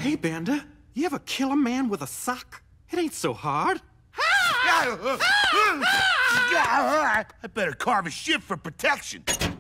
Hey, Bender, you ever kill a man with a sock? It ain't so hard. I better carve a ship for protection.